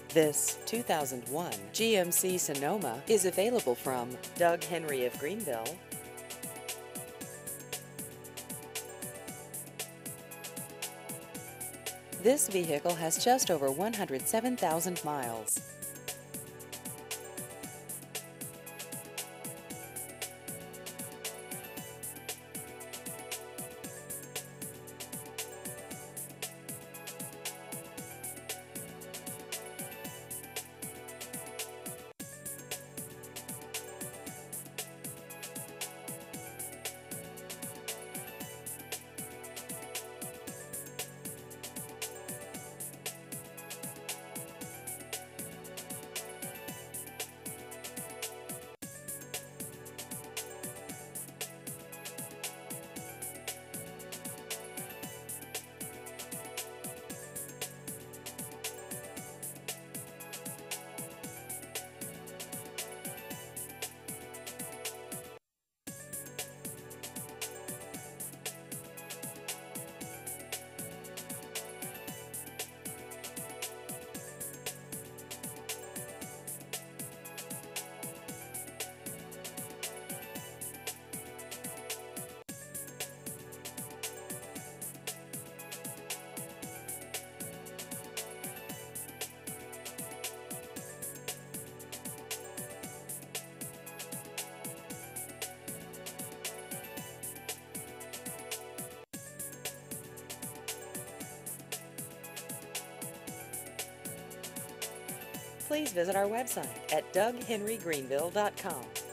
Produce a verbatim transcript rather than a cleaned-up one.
This two thousand one G M C Sonoma is available from Doug Henry of Greenville. This vehicle has just over one hundred seven thousand miles. Please visit our website at doug henry greenville dot com.